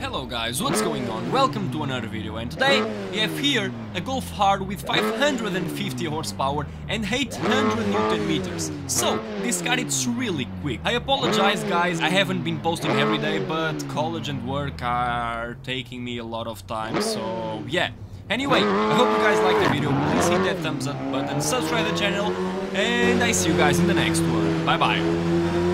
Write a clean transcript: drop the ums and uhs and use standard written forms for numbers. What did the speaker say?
Hello guys, what's going on? Welcome to another video, and today we have here a Golf hard with 550 horsepower and 800 Newton meters. So, this car it's really quick. I apologize guys, I haven't been posting every day, but college and work are taking me a lot of time, so yeah. Anyway, I hope you guys like the video, please hit that thumbs up button, subscribe to the channel, and I see you guys in the next one. Bye bye.